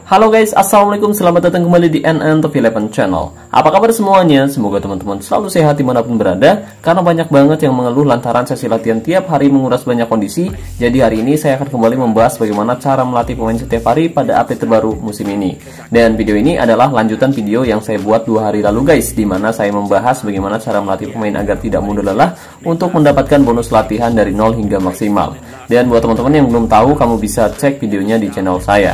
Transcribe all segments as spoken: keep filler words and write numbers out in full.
Halo guys, assalamualaikum, selamat datang kembali di N N Top eleven Channel. Apa kabar semuanya? Semoga teman-teman selalu sehat dimanapun berada. Karena banyak banget yang mengeluh lantaran sesi latihan tiap hari menguras banyak kondisi. Jadi hari ini saya akan kembali membahas bagaimana cara melatih pemain setiap hari pada update terbaru musim ini. Dan video ini adalah lanjutan video yang saya buat dua hari lalu guys, dimana saya membahas bagaimana cara melatih pemain agar tidak mudah lelah untuk mendapatkan bonus latihan dari nol hingga maksimal. Dan buat teman-teman yang belum tahu, kamu bisa cek videonya di channel saya.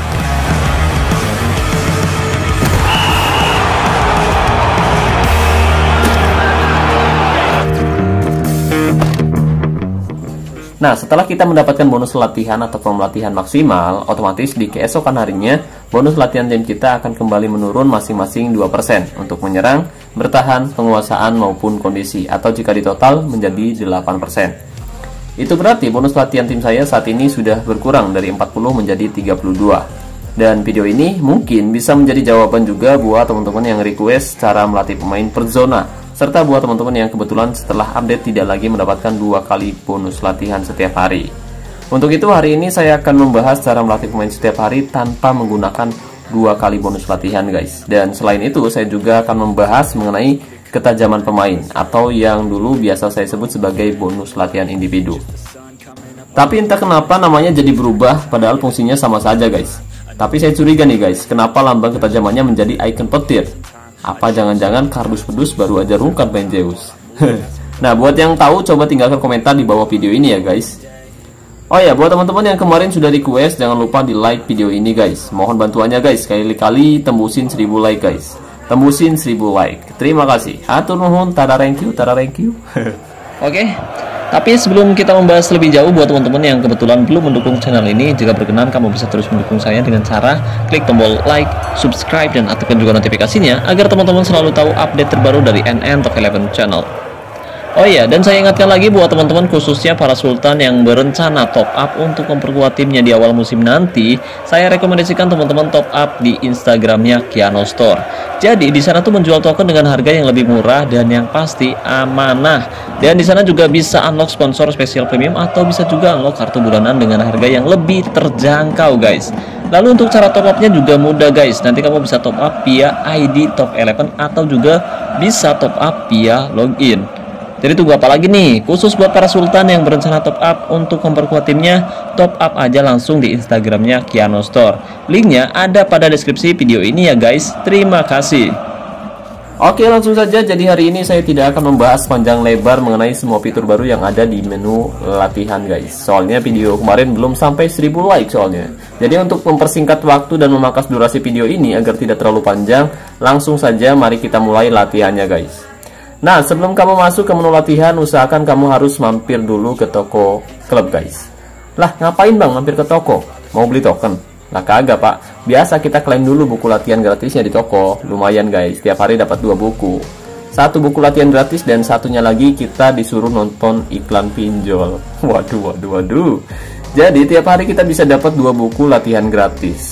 Nah, setelah kita mendapatkan bonus latihan atau pelatihan maksimal, otomatis di keesokan harinya, bonus latihan tim kita akan kembali menurun masing-masing dua persen untuk menyerang, bertahan, penguasaan, maupun kondisi, atau jika ditotal menjadi delapan persen. Itu berarti bonus latihan tim saya saat ini sudah berkurang dari empat puluh menjadi tiga puluh dua. Dan video ini mungkin bisa menjadi jawaban juga buat teman-teman yang request cara melatih pemain per zona. Serta buat teman-teman yang kebetulan setelah update tidak lagi mendapatkan dua kali bonus latihan setiap hari. Untuk itu hari ini saya akan membahas cara melatih pemain setiap hari tanpa menggunakan dua kali bonus latihan guys. Dan selain itu saya juga akan membahas mengenai ketajaman pemain atau yang dulu biasa saya sebut sebagai bonus latihan individu. Tapi entah kenapa namanya jadi berubah padahal fungsinya sama saja guys. Tapi saya curiga nih guys, kenapa lambang ketajamannya menjadi icon petir? Apa jangan-jangan kardus pedus baru aja rungkat main Zeus? Nah, buat yang tahu coba tinggalkan komentar di bawah video ini ya guys. Oh ya, buat teman-teman yang kemarin sudah request, jangan lupa di like video ini guys. Mohon bantuannya guys, sekali-kali tembusin seribu like guys. Tembusin seribu like. Terima kasih. Hatur nuhun, tada thank you, tada thank you. Oke, tapi sebelum kita membahas lebih jauh, buat teman-teman yang kebetulan belum mendukung channel ini, jika berkenan kamu bisa terus mendukung saya dengan cara klik tombol like, subscribe, dan aktifkan juga notifikasinya agar teman-teman selalu tahu update terbaru dari N N Top eleven Channel. Oh iya, dan saya ingatkan lagi buat teman-teman khususnya para sultan yang berencana top up untuk memperkuat timnya di awal musim nanti, saya rekomendasikan teman-teman top up di Instagramnya Kiano Store. Jadi di sana tuh menjual token dengan harga yang lebih murah dan yang pasti amanah. Dan di sana juga bisa unlock sponsor spesial premium atau bisa juga unlock kartu bulanan dengan harga yang lebih terjangkau guys. Lalu untuk cara top upnya juga mudah guys. Nanti kamu bisa top up via I D Top eleven atau juga bisa top up via login. Jadi tunggu apa lagi nih? Khusus buat para sultan yang berencana top up untuk memperkuat timnya, top up aja langsung di Instagramnya Kiano Store. Linknya ada pada deskripsi video ini ya guys. Terima kasih. Oke, langsung saja. Jadi hari ini saya tidak akan membahas panjang lebar mengenai semua fitur baru yang ada di menu latihan guys. Soalnya video kemarin belum sampai seribu like soalnya. Jadi untuk mempersingkat waktu dan memangkas durasi video ini agar tidak terlalu panjang, langsung saja mari kita mulai latihannya guys. Nah, sebelum kamu masuk ke menu latihan, usahakan kamu harus mampir dulu ke toko klub guys. Lah, ngapain bang mampir ke toko? Mau beli token? Lah kagak pak, biasa kita klaim dulu buku latihan gratisnya di toko. Lumayan guys, tiap hari dapat dua buku. Satu buku latihan gratis dan satunya lagi kita disuruh nonton iklan pinjol. Waduh, waduh, waduh. Jadi tiap hari kita bisa dapat dua buku latihan gratis.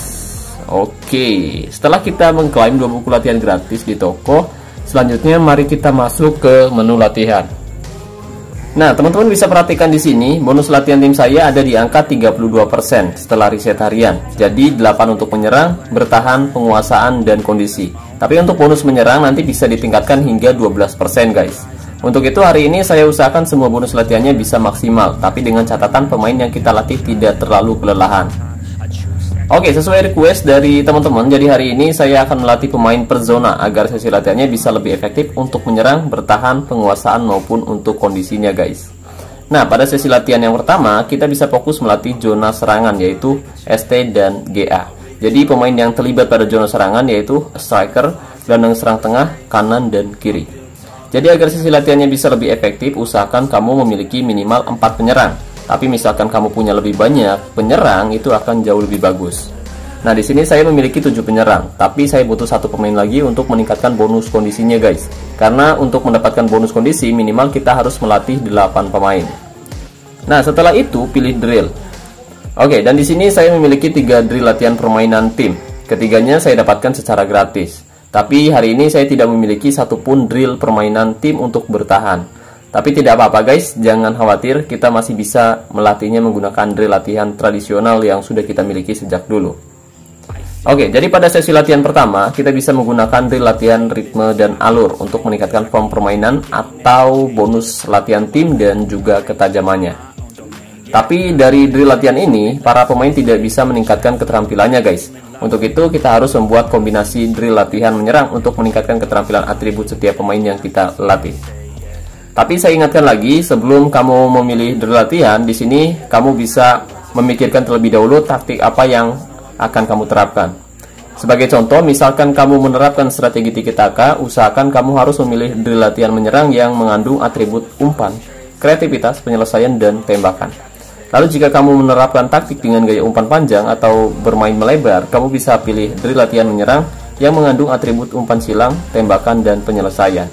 Oke, setelah kita mengklaim dua buku latihan gratis di toko, selanjutnya mari kita masuk ke menu latihan. Nah, teman-teman bisa perhatikan di sini bonus latihan tim saya ada di angka tiga puluh dua persen setelah reset harian. Jadi delapan untuk menyerang, bertahan, penguasaan, dan kondisi. Tapi untuk bonus menyerang nanti bisa ditingkatkan hingga dua belas persen guys. Untuk itu hari ini saya usahakan semua bonus latihannya bisa maksimal, tapi dengan catatan pemain yang kita latih tidak terlalu kelelahan. Oke, sesuai request dari teman-teman, jadi hari ini saya akan melatih pemain per zona agar sesi latihannya bisa lebih efektif untuk menyerang, bertahan, penguasaan, maupun untuk kondisinya guys. Nah, pada sesi latihan yang pertama, kita bisa fokus melatih zona serangan yaitu S T dan G A. Jadi pemain yang terlibat pada zona serangan yaitu striker, gelandang serang tengah, kanan, dan kiri. Jadi agar sesi latihannya bisa lebih efektif, usahakan kamu memiliki minimal empat penyerang. Tapi misalkan kamu punya lebih banyak penyerang, itu akan jauh lebih bagus. Nah, di sini saya memiliki tujuh penyerang, tapi saya butuh satu pemain lagi untuk meningkatkan bonus kondisinya guys. Karena untuk mendapatkan bonus kondisi minimal kita harus melatih delapan pemain. Nah, setelah itu pilih drill. Oke, dan di sini saya memiliki tiga drill latihan permainan tim. Ketiganya saya dapatkan secara gratis. Tapi hari ini saya tidak memiliki satupun drill permainan tim untuk bertahan. Tapi tidak apa-apa guys, jangan khawatir, kita masih bisa melatihnya menggunakan drill latihan tradisional yang sudah kita miliki sejak dulu. Oke, jadi pada sesi latihan pertama, kita bisa menggunakan drill latihan ritme dan alur untuk meningkatkan form permainan atau bonus latihan tim dan juga ketajamannya. Tapi dari drill latihan ini, para pemain tidak bisa meningkatkan keterampilannya guys. Untuk itu, kita harus membuat kombinasi drill latihan menyerang untuk meningkatkan keterampilan atribut setiap pemain yang kita latih. Tapi saya ingatkan lagi, sebelum kamu memilih drill latihan, di sini kamu bisa memikirkan terlebih dahulu taktik apa yang akan kamu terapkan. Sebagai contoh, misalkan kamu menerapkan strategi tiki taka, usahakan kamu harus memilih drill latihan menyerang yang mengandung atribut umpan, kreativitas, penyelesaian, dan tembakan. Lalu jika kamu menerapkan taktik dengan gaya umpan panjang atau bermain melebar, kamu bisa pilih drill latihan menyerang yang mengandung atribut umpan silang, tembakan, dan penyelesaian.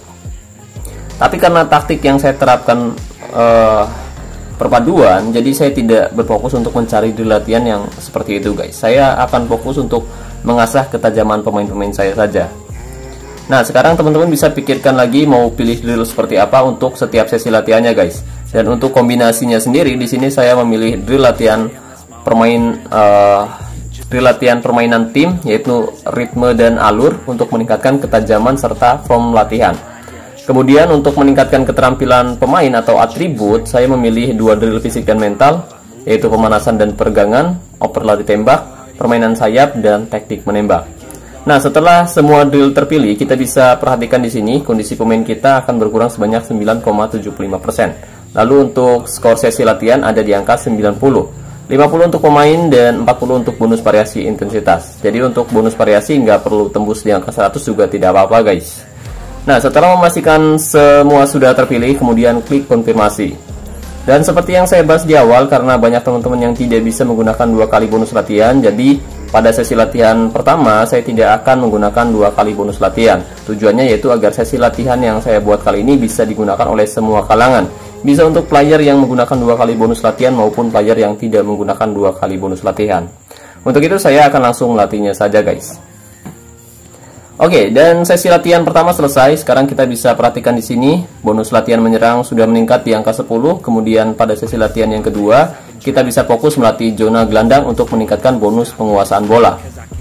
Tapi karena taktik yang saya terapkan uh, perpaduan, jadi saya tidak berfokus untuk mencari drill latihan yang seperti itu guys. Saya akan fokus untuk mengasah ketajaman pemain-pemain saya saja. Nah, sekarang teman-teman bisa pikirkan lagi mau pilih drill seperti apa untuk setiap sesi latihannya guys. Dan untuk kombinasinya sendiri, di sini saya memilih drill latihan permain uh, drill latihan permainan tim, yaitu ritme dan alur untuk meningkatkan ketajaman serta form latihan. Kemudian untuk meningkatkan keterampilan pemain atau atribut, saya memilih dua drill fisik dan mental, yaitu pemanasan dan peregangan, oper lari tembak, permainan sayap, dan teknik menembak. Nah, setelah semua drill terpilih, kita bisa perhatikan di sini kondisi pemain kita akan berkurang sebanyak sembilan koma tujuh lima persen. Lalu untuk skor sesi latihan ada di angka sembilan puluh. lima puluh untuk pemain dan empat puluh untuk bonus variasi intensitas. Jadi untuk bonus variasi nggak perlu tembus di angka seratus juga tidak apa-apa guys. Nah, setelah memastikan semua sudah terpilih, kemudian klik konfirmasi. Dan seperti yang saya bahas di awal, karena banyak teman-teman yang tidak bisa menggunakan dua kali bonus latihan, jadi pada sesi latihan pertama saya tidak akan menggunakan dua kali bonus latihan. Tujuannya yaitu agar sesi latihan yang saya buat kali ini bisa digunakan oleh semua kalangan. Bisa untuk player yang menggunakan dua kali bonus latihan maupun player yang tidak menggunakan dua kali bonus latihan. Untuk itu saya akan langsung melatihnya saja guys. Oke, dan sesi latihan pertama selesai. Sekarang kita bisa perhatikan di sini bonus latihan menyerang sudah meningkat di angka sepuluh. Kemudian pada sesi latihan yang kedua, kita bisa fokus melatih zona gelandang untuk meningkatkan bonus penguasaan bola.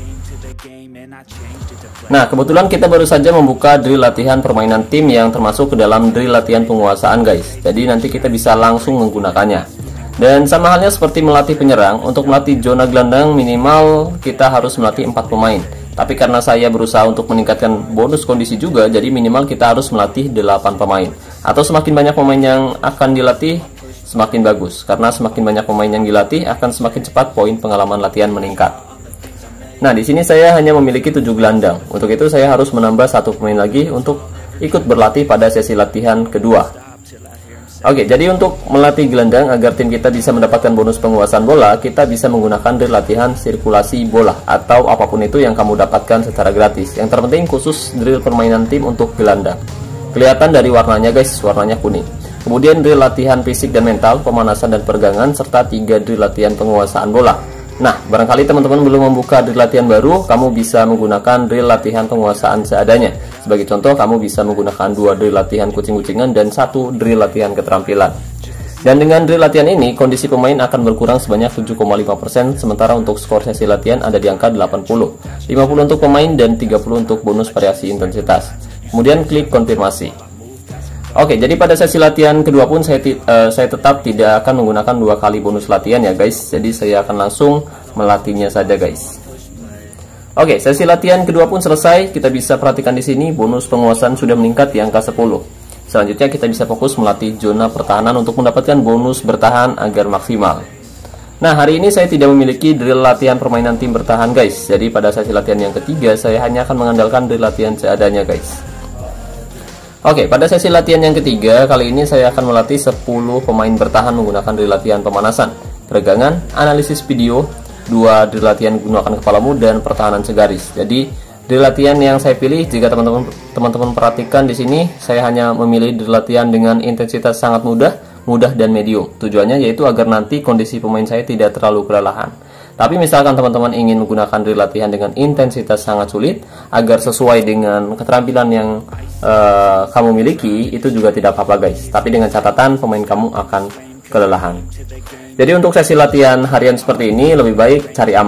Nah, kebetulan kita baru saja membuka drill latihan permainan tim yang termasuk ke dalam drill latihan penguasaan guys. Jadi nanti kita bisa langsung menggunakannya. Dan sama halnya seperti melatih penyerang, untuk melatih zona gelandang minimal kita harus melatih empat pemain. Tapi karena saya berusaha untuk meningkatkan bonus kondisi juga, jadi minimal kita harus melatih delapan pemain. Atau semakin banyak pemain yang akan dilatih, semakin bagus. Karena semakin banyak pemain yang dilatih, akan semakin cepat poin pengalaman latihan meningkat. Nah, di sini saya hanya memiliki tujuh gelandang. Untuk itu saya harus menambah satu pemain lagi untuk ikut berlatih pada sesi latihan kedua. Oke, jadi untuk melatih gelandang agar tim kita bisa mendapatkan bonus penguasaan bola, kita bisa menggunakan drill latihan sirkulasi bola atau apapun itu yang kamu dapatkan secara gratis. Yang terpenting khusus drill permainan tim untuk gelandang. Kelihatan dari warnanya guys, warnanya kuning. Kemudian drill latihan fisik dan mental, pemanasan dan peregangan, serta tiga drill latihan penguasaan bola. Nah, barangkali teman-teman belum membuka drill latihan baru, kamu bisa menggunakan drill latihan penguasaan seadanya. Sebagai contoh, kamu bisa menggunakan dua drill latihan kucing-kucingan dan satu drill latihan keterampilan. Dan dengan drill latihan ini, kondisi pemain akan berkurang sebanyak tujuh koma lima persen, sementara untuk skor sesi latihan ada di angka delapan puluh. lima puluh untuk pemain dan tiga puluh untuk bonus variasi intensitas. Kemudian klik konfirmasi. Oke, jadi pada sesi latihan kedua pun saya, uh, saya tetap tidak akan menggunakan dua kali bonus latihan ya guys. Jadi saya akan langsung melatihnya saja guys. Oke, sesi latihan kedua pun selesai. Kita bisa perhatikan di sini bonus penguasaan sudah meningkat di angka sepuluh. Selanjutnya kita bisa fokus melatih zona pertahanan untuk mendapatkan bonus bertahan agar maksimal. Nah, hari ini saya tidak memiliki drill latihan permainan tim bertahan guys. Jadi pada sesi latihan yang ketiga saya hanya akan mengandalkan drill latihan seadanya guys. Oke, pada sesi latihan yang ketiga, kali ini saya akan melatih sepuluh pemain bertahan menggunakan drill latihan pemanasan, peregangan, analisis video, dua drill latihan gunakan kepalamu, dan pertahanan segaris. Jadi, drill latihan yang saya pilih, jika teman-teman teman-teman perhatikan di sini, saya hanya memilih drill latihan dengan intensitas sangat mudah, mudah dan medium. Tujuannya yaitu agar nanti kondisi pemain saya tidak terlalu kelelahan. Tapi misalkan teman-teman ingin menggunakan drill latihan dengan intensitas sangat sulit agar sesuai dengan keterampilan yang uh, kamu miliki, itu juga tidak apa-apa guys. Tapi dengan catatan pemain kamu akan kelelahan. Jadi untuk sesi latihan harian seperti ini lebih baik cari aman. Kita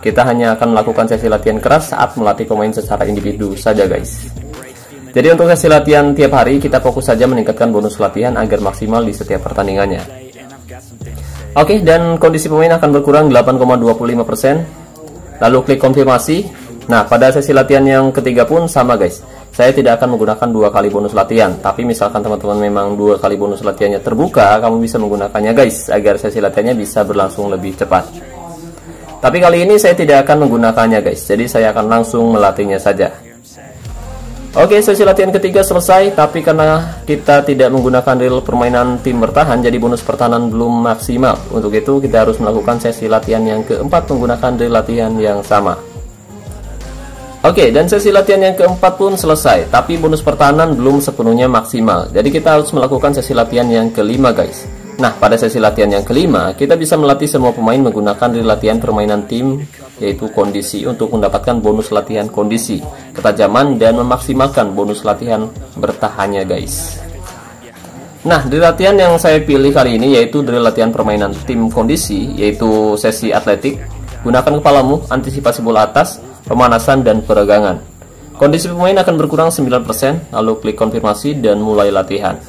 kita hanya akan melakukan sesi latihan keras saat melatih pemain secara individu saja guys. Jadi untuk sesi latihan tiap hari kita fokus saja meningkatkan bonus latihan agar maksimal di setiap pertandingannya. Oke, dan kondisi pemain akan berkurang delapan koma dua lima persen. Lalu klik konfirmasi. Nah, pada sesi latihan yang ketiga pun sama guys. Saya tidak akan menggunakan dua kali bonus latihan, tapi misalkan teman-teman memang dua kali bonus latihannya terbuka, kamu bisa menggunakannya guys, agar sesi latihannya bisa berlangsung lebih cepat. Tapi kali ini saya tidak akan menggunakannya guys, jadi saya akan langsung melatihnya saja. Oke, sesi latihan ketiga selesai, tapi karena kita tidak menggunakan drill permainan tim bertahan, jadi bonus pertahanan belum maksimal. Untuk itu kita harus melakukan sesi latihan yang keempat menggunakan drill latihan yang sama. Oke, dan sesi latihan yang keempat pun selesai, tapi bonus pertahanan belum sepenuhnya maksimal. Jadi kita harus melakukan sesi latihan yang kelima guys. Nah, pada sesi latihan yang kelima, kita bisa melatih semua pemain menggunakan drill latihan permainan tim, yaitu kondisi, untuk mendapatkan bonus latihan kondisi, ketajaman, dan memaksimalkan bonus latihan bertahannya guys. Nah, drill latihan yang saya pilih kali ini yaitu drill latihan permainan tim kondisi, yaitu sesi atletik, gunakan kepalamu, antisipasi bola atas, pemanasan, dan peregangan. Kondisi pemain akan berkurang sembilan persen, lalu klik konfirmasi dan mulai latihan.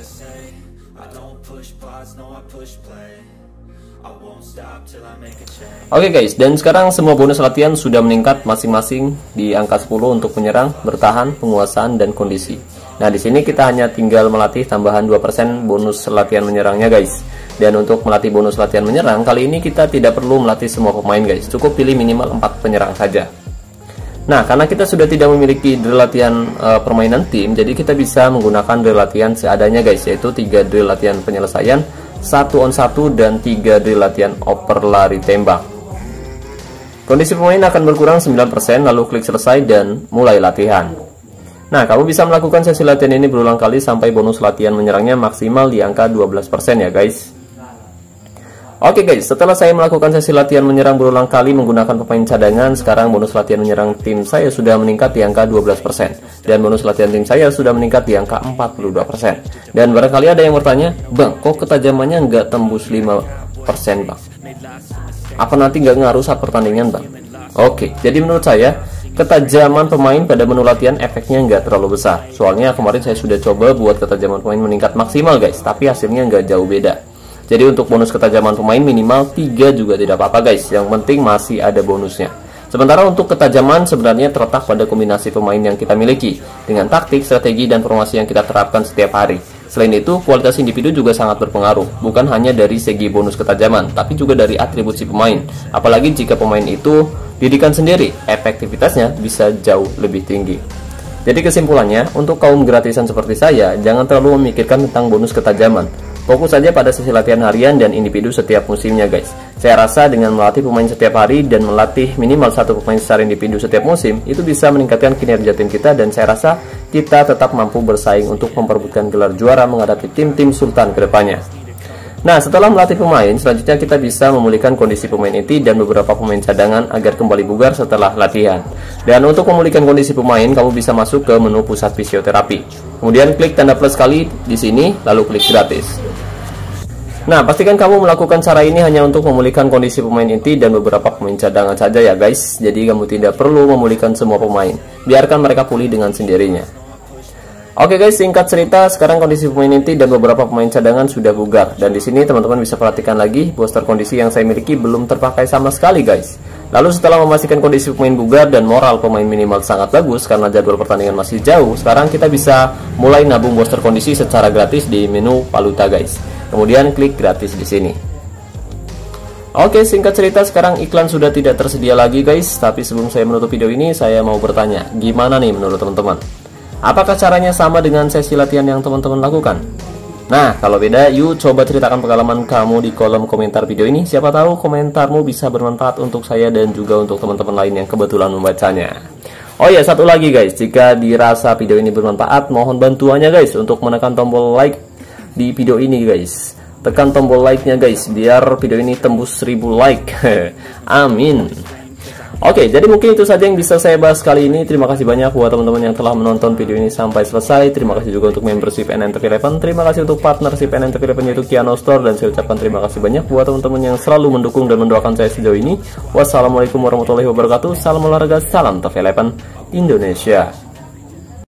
Oke guys, dan sekarang semua bonus latihan sudah meningkat masing-masing di angka sepuluh untuk menyerang, bertahan, penguasaan, dan kondisi. Nah, di sini kita hanya tinggal melatih tambahan dua persen bonus latihan menyerangnya guys. Dan untuk melatih bonus latihan menyerang, kali ini kita tidak perlu melatih semua pemain guys, cukup pilih minimal empat penyerang saja. Nah, karena kita sudah tidak memiliki drill latihan e, permainan tim, jadi kita bisa menggunakan drill latihan seadanya guys, yaitu tiga drill latihan penyelesaian, satu on satu, dan tiga drill latihan oper lari tembak. Kondisi pemain akan berkurang sembilan persen, lalu klik selesai dan mulai latihan. Nah, kamu bisa melakukan sesi latihan ini berulang kali sampai bonus latihan menyerangnya maksimal di angka dua belas persen ya guys. Oke guys, setelah saya melakukan sesi latihan menyerang berulang kali menggunakan pemain cadangan, sekarang bonus latihan menyerang tim saya sudah meningkat di angka dua belas persen. Dan bonus latihan tim saya sudah meningkat di angka empat puluh dua persen. Dan barangkali ada yang bertanya, Bang, kok ketajamannya nggak tembus lima persen Bang? Apa nanti nggak ngaruh saat pertandingan Bang? Oke, jadi menurut saya, ketajaman pemain pada menu latihan efeknya nggak terlalu besar. Soalnya kemarin saya sudah coba buat ketajaman pemain meningkat maksimal guys, tapi hasilnya nggak jauh beda. Jadi untuk bonus ketajaman pemain minimal tiga juga tidak apa-apa guys, yang penting masih ada bonusnya. Sementara untuk ketajaman sebenarnya terletak pada kombinasi pemain yang kita miliki, dengan taktik, strategi, dan formasi yang kita terapkan setiap hari. Selain itu, kualitas individu juga sangat berpengaruh, bukan hanya dari segi bonus ketajaman, tapi juga dari atribusi pemain. Apalagi jika pemain itu didikan sendiri, efektivitasnya bisa jauh lebih tinggi. Jadi kesimpulannya, untuk kaum gratisan seperti saya, jangan terlalu memikirkan tentang bonus ketajaman. Fokus saja pada sesi latihan harian dan individu setiap musimnya guys. Saya rasa dengan melatih pemain setiap hari dan melatih minimal satu pemain secara individu setiap musim, itu bisa meningkatkan kinerja tim kita, dan saya rasa kita tetap mampu bersaing untuk memperebutkan gelar juara menghadapi tim-tim Sultan ke depannya. Nah, setelah melatih pemain, selanjutnya kita bisa memulihkan kondisi pemain inti dan beberapa pemain cadangan agar kembali bugar setelah latihan. Dan untuk memulihkan kondisi pemain, kamu bisa masuk ke menu pusat fisioterapi. Kemudian klik tanda plus sekali di sini, lalu klik gratis. Nah, pastikan kamu melakukan cara ini hanya untuk memulihkan kondisi pemain inti dan beberapa pemain cadangan saja ya guys. Jadi kamu tidak perlu memulihkan semua pemain. Biarkan mereka pulih dengan sendirinya. Oke guys, singkat cerita, sekarang kondisi pemain inti dan beberapa pemain cadangan sudah bugar. Dan di sini teman-teman bisa perhatikan lagi, booster kondisi yang saya miliki belum terpakai sama sekali guys. Lalu setelah memastikan kondisi pemain bugar dan moral pemain minimal sangat bagus karena jadwal pertandingan masih jauh, sekarang kita bisa mulai nabung booster kondisi secara gratis di menu valuta guys. Kemudian klik gratis di sini. Oke, singkat cerita, sekarang iklan sudah tidak tersedia lagi guys. Tapi sebelum saya menutup video ini, saya mau bertanya, gimana nih menurut teman-teman? Apakah caranya sama dengan sesi latihan yang teman-teman lakukan? Nah, kalau beda, yuk coba ceritakan pengalaman kamu di kolom komentar video ini. Siapa tahu komentarmu bisa bermanfaat untuk saya dan juga untuk teman-teman lain yang kebetulan membacanya. Oh ya, satu lagi guys, jika dirasa video ini bermanfaat, mohon bantuannya guys untuk menekan tombol like di video ini guys. Tekan tombol like-nya guys, biar video ini tembus seribu like. Amin. Oke, jadi mungkin itu saja yang bisa saya bahas kali ini. Terima kasih banyak buat teman-teman yang telah menonton video ini sampai selesai. Terima kasih juga untuk membership N N T V eleven. Terima kasih untuk partnership N N T V eleven yaitu Kiano Store. Dan saya ucapkan terima kasih banyak buat teman-teman yang selalu mendukung dan mendoakan saya sejauh ini. Wassalamualaikum warahmatullahi wabarakatuh. Salam olahraga, salam T V eleven Indonesia.